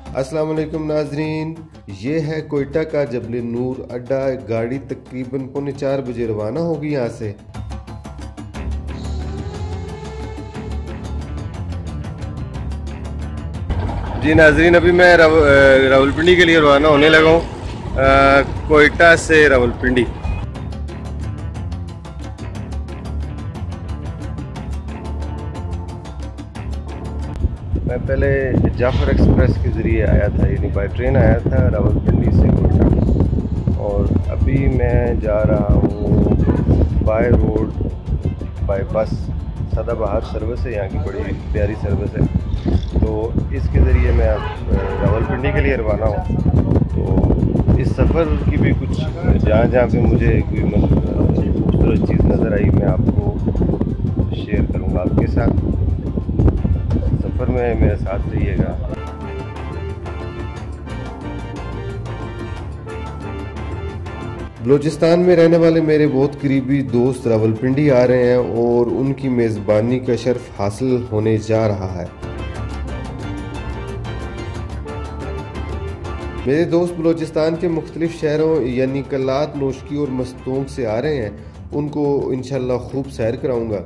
अस्सलाम वालेकुम नाजरीन, ये है कोयटा का जबल नूर अड्डा। गाड़ी तकरीबन 3:45 बजे रवाना होगी यहाँ से। जी नाजरीन, अभी मैं रावलपिंडी के लिए रवाना होने लगा हूँ, कोयटा से रावलपिंडी। मैं पहले जाफर एक्सप्रेस के ज़रिए आया था, यानी बाई ट्रेन आया था रावलपिंडी से कोयटा, और अभी मैं जा रहा हूँ बाय रोड बाई बस। सदाबहार सर्विस है, यहाँ की बड़ी प्यारी सर्विस है, तो इसके ज़रिए मैं रावलपिंडी के लिए रवाना हूँ। तो इस सफ़र की भी कुछ जहाँ पे मुझे कोई खूबसूरत चीज़ नज़र आई, मैं आपको शेयर करूँगा आपके साथ। सफ़र में मेरे साथ रहिएगा। बलूचिस्तान में रहने वाले मेरे बहुत करीबी दोस्त रावलपिंडी आ रहे हैं और उनकी मेज़बानी का शर्फ हासिल होने जा रहा है। मेरे दोस्त बलूचिस्तान के मुख्तलिफ शहरों यानी कलात, नोशकी और मस्तोंग से आ रहे हैं, उनको इंशाल्लाह खूब सैर कराऊंगा।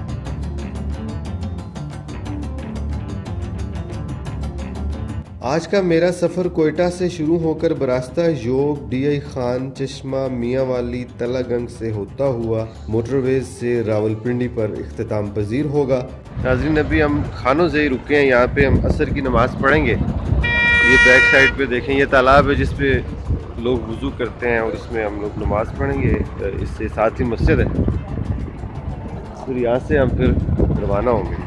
आज का मेरा सफ़र कोयटा से शुरू होकर बरास्ता योग, DI खान, चश्मा, मियाँ वाली, तलागंग से होता हुआ मोटरवेज से रावलपिंडी पर इख्तिताम पजीर होगा। नाज़रीन, अभी हम खानों से ही रुके हैं, यहाँ पे हम असर की नमाज़ पढ़ेंगे। ये बैक साइड पे देखें, ये तालाब है जिस पे लोग वज़ू करते हैं और इसमें हम लोग नमाज़ पढ़ेंगे। इससे साथ ही मस्जिद है, फिर यहाँ से हम फिर रवाना होंगे।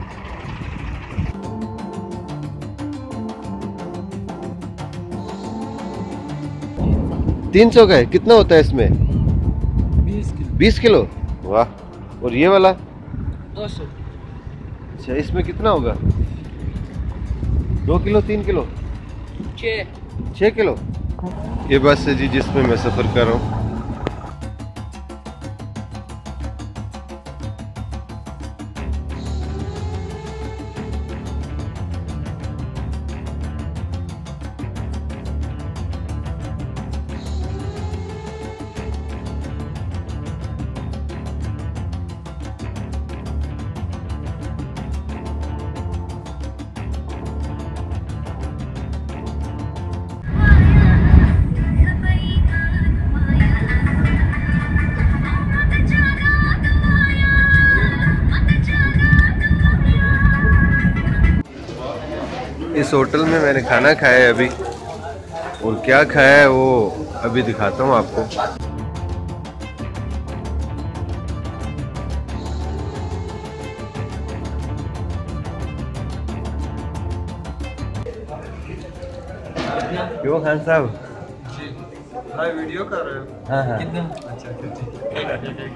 300 का है, कितना होता है इसमें? 20 किलो। वाह। और ये वाला 200। अच्छा, इसमें कितना होगा? 2 किलो, 3 किलो, 6 किलो। ये बस है जी जिसमें मैं सफ़र कर रहा हूँ। इस होटल में मैंने खाना खाया है अभी, और क्या खाया है वो अभी दिखाता हूँ आपको। क्यों खान साहब? हाँ, वीडियो कर रहे हो? हाँ। कितना? अच्छा।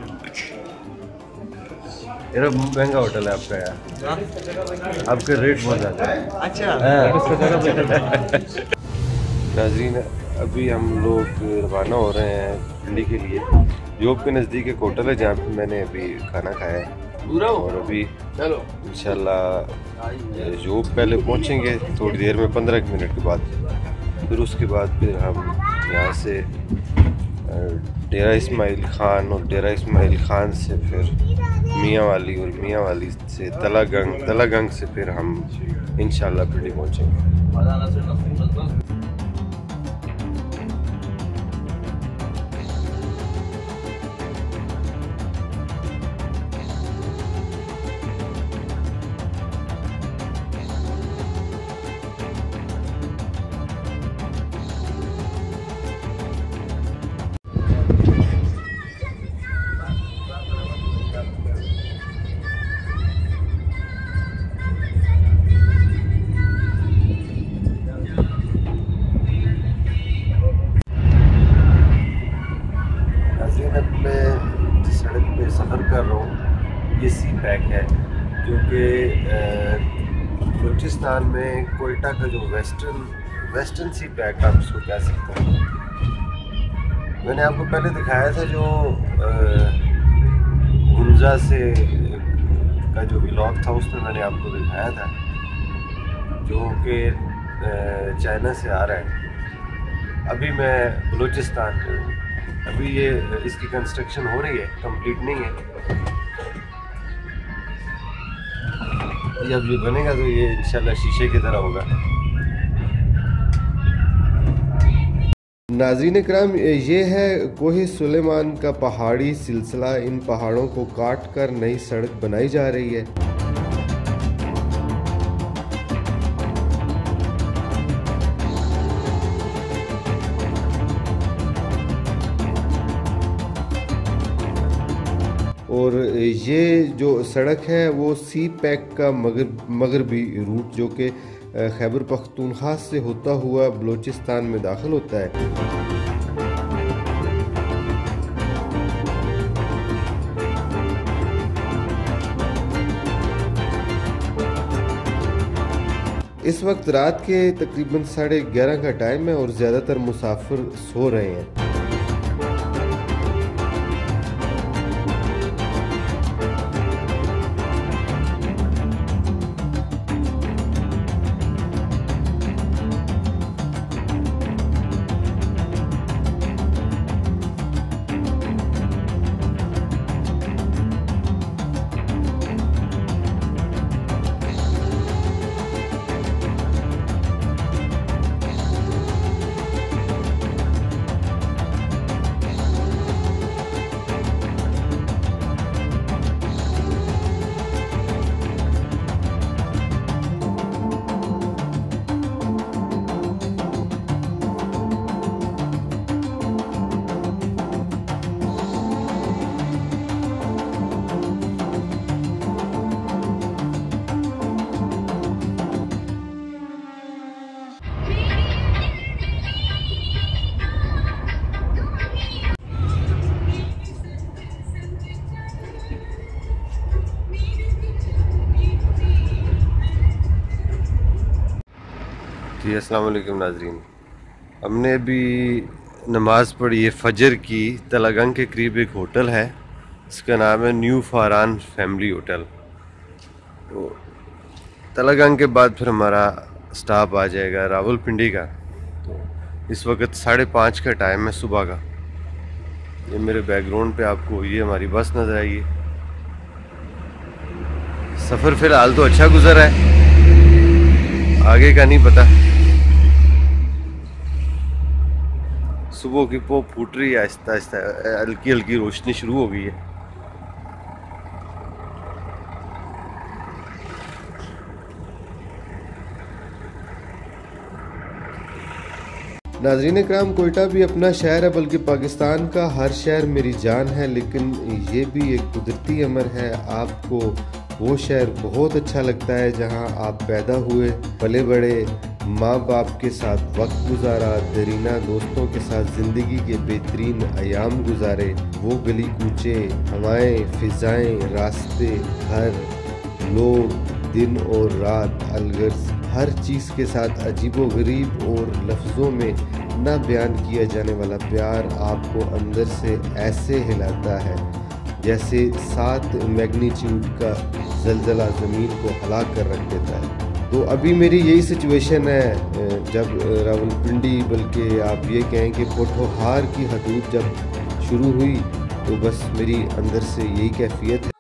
ये महंगा होटल है आपका यार, आपके रेट बहुत ज़्यादा है। अच्छा। नाज़रीन, अभी हम लोग रवाना हो रहे हैं पिंडी के लिए। योग के नज़दीक एक होटल है जहाँ पे मैंने अभी खाना खाया है, और अभी चलो इंशाल्लाह योग पहले पहुँचेंगे थोड़ी देर में, 15 मिनट के बाद। फिर उसके बाद फिर हम यहाँ से डेरा इस्माइल ख़ान, और डेरा इस्माइल ख़ान से फिर मियाँ वाली, और मियाँ वाली से तलागंग से फिर हम इंशाल्लाह पिंडी पहुँचेंगे। सफ़र कर रहा हूँ, ये सी पैक है जो कि बलूचिस्तान में कोयटा का जो वेस्टर्न सी पैक आप इसको कह सकते हैं। मैंने आपको पहले दिखाया था जो हुंजा से का जो व्लॉग था, उसमें मैंने आपको दिखाया था जो कि चाइना से आ रहा है। अभी मैं बलूचिस्तान में हूँ। अभी ये इसकी कंस्ट्रक्शन हो रही है, कंप्लीट नहीं है। जब ये बनेगा तो ये इंशाल्लाह शीशे की तरह होगा। नाज़रीन इकराम, ये है कोहे सुलेमान का पहाड़ी सिलसिला। इन पहाड़ों को काट कर नई सड़क बनाई जा रही है। और ये जो सड़क है वो सी पैक का मगरबी रूट जो कि खैबर पख्तूनख्वा से होता हुआ बलूचिस्तान में दाखिल होता है। इस वक्त रात के तकरीबन 11:30 का टाइम है और ज़्यादातर मुसाफिर सो रहे हैं। जी अस्सलाम वालेकुम नाजरीन, हमने अभी नमाज़ पढ़ी है फजर की। तलागंग के करीब एक होटल है, इसका नाम है न्यू फारान फैमिली होटल। तो तलागंग के बाद फिर हमारा स्टॉप आ जाएगा रावलपिंडी का। तो इस वक्त 5:30 का टाइम है सुबह का। ये मेरे बैकग्राउंड पे आपको ये हमारी बस नज़र आई है। सफ़र फ़िलहाल तो अच्छा गुजरा है, आगे का नहीं पता। सुबह की पो फूट रही है, आहिस्ता आहिस्ता हल्की हल्की रोशनी शुरू हो गई है। नाज़रीन इकराम, कोयटा भी अपना शहर है, बल्कि पाकिस्तान का हर शहर मेरी जान है। लेकिन ये भी एक कुदरती अमर है। आपको वो शहर बहुत अच्छा लगता है जहां आप पैदा हुए, पले बड़े, माँ बाप के साथ वक्त गुजारा, दरीना दोस्तों के साथ ज़िंदगी के बेहतरीन अयाम गुजारे। वो गली कूचे, हवाएं, फिजाएं, रास्ते, घर, लोग, दिन और रात, अलगर्ज हर चीज़ के साथ अजीबो गरीब और लफ्ज़ों में ना बयान किया जाने वाला प्यार आपको अंदर से ऐसे हिलाता है जैसे 7 मैग्नीट्यूड का ज़लज़ला ज़मीन को हिला कर रख देता है। तो अभी मेरी यही सिचुएशन है जब रावलपिंडी, बल्कि आप ये कहें कि पोठोहार की हदूद जब शुरू हुई तो बस मेरी अंदर से यही कैफियत है।